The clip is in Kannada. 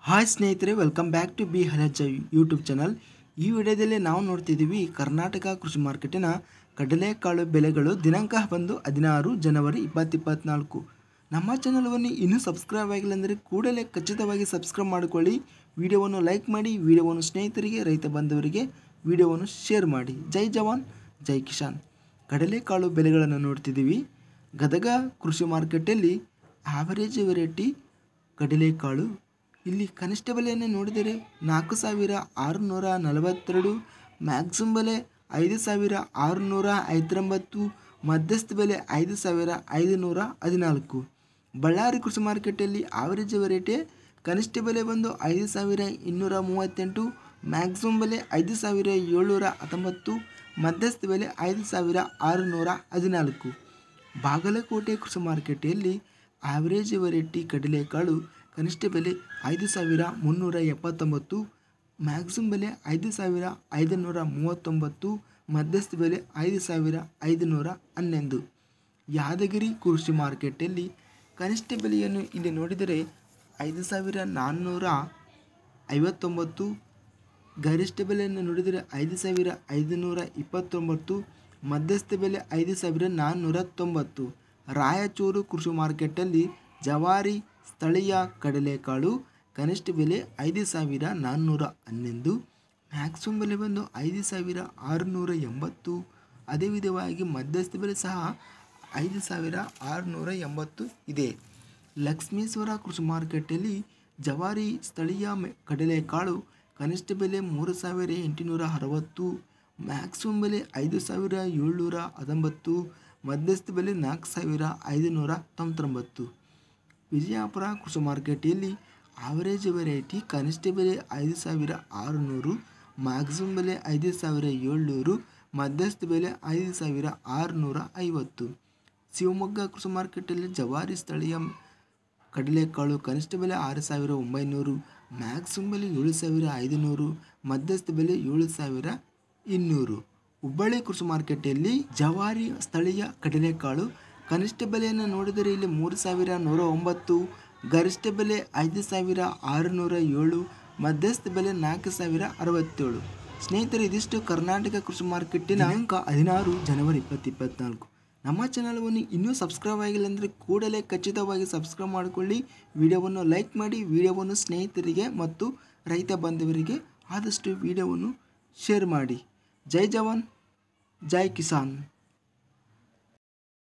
ಹಾಯ್ ಸ್ನೇಹಿತರೆ, ವೆಲ್ಕಮ್ ಬ್ಯಾಕ್ ಟು ಬಿ ಹಲಜ ಯೂಟ್ಯೂಬ್ ಚಾನಲ್. ಈ ವಿಡಿಯೋದಲ್ಲಿ ನಾವು ನೋಡ್ತಿದ್ದೀವಿ ಕರ್ನಾಟಕ ಕೃಷಿ ಮಾರ್ಕೆಟಿನ ಕಡಲೆಕಾಳು ಬೆಲೆಗಳು ದಿನಾಂಕ ಬಂದು 16 ಜನವರಿ 2024. ನಮ್ಮ ಚಾನಲ್ವನ್ನು ಇನ್ನೂ ಸಬ್ಸ್ಕ್ರೈಬ್ ಆಗಿಲ್ಲ ಅಂದರೆ ಕೂಡಲೇ ಖಚಿತವಾಗಿ ಸಬ್ಸ್ಕ್ರೈಬ್ ಮಾಡಿಕೊಳ್ಳಿ. ವಿಡಿಯೋವನ್ನು ಲೈಕ್ ಮಾಡಿ, ವಿಡಿಯೋವನ್ನು ಸ್ನೇಹಿತರಿಗೆ, ರೈತ ಬಾಂಧವರಿಗೆ ವಿಡಿಯೋವನ್ನು ಶೇರ್ ಮಾಡಿ. ಜೈ ಜವಾನ್ ಜೈ ಕಿಸಾನ್. ಕಡಲೆಕಾಳು ಬೆಲೆಗಳನ್ನು ನೋಡ್ತಿದ್ದೀವಿ. ಗದಗ ಕೃಷಿ ಮಾರ್ಕೆಟಲ್ಲಿ ಆವರೇಜ್ ವೆರೈಟಿ ಕಡಲೆಕಾಳು ಇಲ್ಲಿ ಕನಿಷ್ಠ ಬೆಲೆಯನ್ನು ನೋಡಿದರೆ 4642, ಮ್ಯಾಕ್ಸಿಮಮ್ ಬೆಲೆ 5659, ಮಧ್ಯಸ್ಥ ಬೆಲೆ 5514. ಬಳ್ಳಾರಿ ಕೃಷಿ ಮಾರ್ಕೆಟಲ್ಲಿ ಆವರೇಜ್ ವೆರೈಟಿ ಕನಿಷ್ಠ ಬೆಲೆ ಬಂದು 5238, ಮ್ಯಾಕ್ಸಿಮಮ್ ಬೆಲೆ 5719, ಮಧ್ಯಸ್ಥ ಬೆಲೆ 5614. ಬಾಗಲಕೋಟೆ ಕೃಷಿ ಮಾರ್ಕೆಟಲ್ಲಿ ಆವರೇಜ್ ವೆರೈಟಿ ಕಡಲೆಕಾಳು ಕನಿಷ್ಠ ಬೆಲೆ 5379, ಮ್ಯಾಕ್ಸಿಮಮ್ ಬೆಲೆ 5539, ಮಧ್ಯಸ್ಥ ಬೆಲೆ 5511. ಯಾದಗಿರಿ ಕೃಷಿ ಮಾರ್ಕೆಟಲ್ಲಿ ಕನಿಷ್ಠ ಬೆಲೆಯನ್ನು ಇಲ್ಲಿ ನೋಡಿದರೆ 5459, ಗರಿಷ್ಠ ಬೆಲೆಯನ್ನು ನೋಡಿದರೆ 5529, ಮಧ್ಯಸ್ಥ ಬೆಲೆ 5490. ರಾಯಚೂರು ಕೃಷಿ ಮಾರ್ಕೆಟಲ್ಲಿ ಜವಾರಿ ಸ್ಥಳೀಯ ಕಡಲೆಕಾಳು ಕನಿಷ್ಠ ಬೆಲೆ 5411, ಮ್ಯಾಕ್ಸಿಮಮ್ ಬೆಲೆ ಬಂದು 5680. ಅದೇ ವಿಧವಾಗಿ ಮಧ್ಯಸ್ಥ ಬೆಲೆ ಸಹ 5680 ಇದೆ. ಲಕ್ಷ್ಮೇಶ್ವರ ಕೃಷಿ ಮಾರ್ಕೆಟಲ್ಲಿ ಜವಾರಿ ಸ್ಥಳೀಯ ಕಡಲೆಕಾಳು ಕನಿಷ್ಠ ಬೆಲೆ 3860, ಮ್ಯಾಕ್ಸಿಮಮ್ ಬೆಲೆ 5719, ಮಧ್ಯಸ್ಥ ಬೆಲೆ 4599. ವಿಜಯಪುರ ಕೃಷಿ ಮಾರ್ಕೆಟಲ್ಲಿ ಆವರೇಜ್ ವೆರೈಟಿ ಕನಿಷ್ಠ ಬೆಲೆ 5600, ಮ್ಯಾಕ್ಸಿಮಮ್ ಬೆಲೆ 5700, ಮಧ್ಯಸ್ಥ ಬೆಲೆ 5650. ಶಿವಮೊಗ್ಗ ಕೃಷಿ ಮಾರ್ಕೆಟಲ್ಲಿ ಜವಾರಿ ಸ್ಥಳೀಯ ಕಡಲೆಕಾಳು ಕನಿಷ್ಠ ಬೆಲೆ 6900, ಮ್ಯಾಕ್ಸಿಮಮ್ ಬೆಲೆ 7500, ಮಧ್ಯಸ್ಥ ಬೆಲೆ 7200. ಹುಬ್ಬಳ್ಳಿ ಕೃಷಿ ಮಾರ್ಕೆಟಲ್ಲಿ ಜವಾರಿ ಸ್ಥಳೀಯ ಕಡಲೆಕಾಳು ಕನಿಷ್ಠ ಬೆಲೆಯನ್ನು ನೋಡಿದರೆ ಇಲ್ಲಿ 3109, ಗರಿಷ್ಠ ಬೆಲೆ 5607, ಮಧ್ಯಸ್ಥ ಬೆಲೆ 4067. ಸ್ನೇಹಿತರೆ, ಇದಿಷ್ಟು ಕರ್ನಾಟಕ ಕೃಷಿ ಮಾರ್ಕೆಟಿನ ದಿನಾಂಕ 16 ಜನವರಿ 2024. ನಮ್ಮ ಚಾನಲ್ವನ್ನು ಇನ್ನೂ ಸಬ್ಸ್ಕ್ರೈಬ್ ಆಗಿಲ್ಲ ಅಂದರೆ ಕೂಡಲೇ ಖಚಿತವಾಗಿ ಸಬ್ಸ್ಕ್ರೈಬ್ ಮಾಡಿಕೊಳ್ಳಿ. ವಿಡಿಯೋವನ್ನು ಲೈಕ್ ಮಾಡಿ, ವಿಡಿಯೋವನ್ನು ಸ್ನೇಹಿತರಿಗೆ ಮತ್ತು ರೈತ ಬಾಂಧವರಿಗೆ ಆದಷ್ಟು ವಿಡಿಯೋವನ್ನು ಶೇರ್ ಮಾಡಿ. ಜೈ ಜವಾನ್ ಜೈ ಕಿಸಾನ್.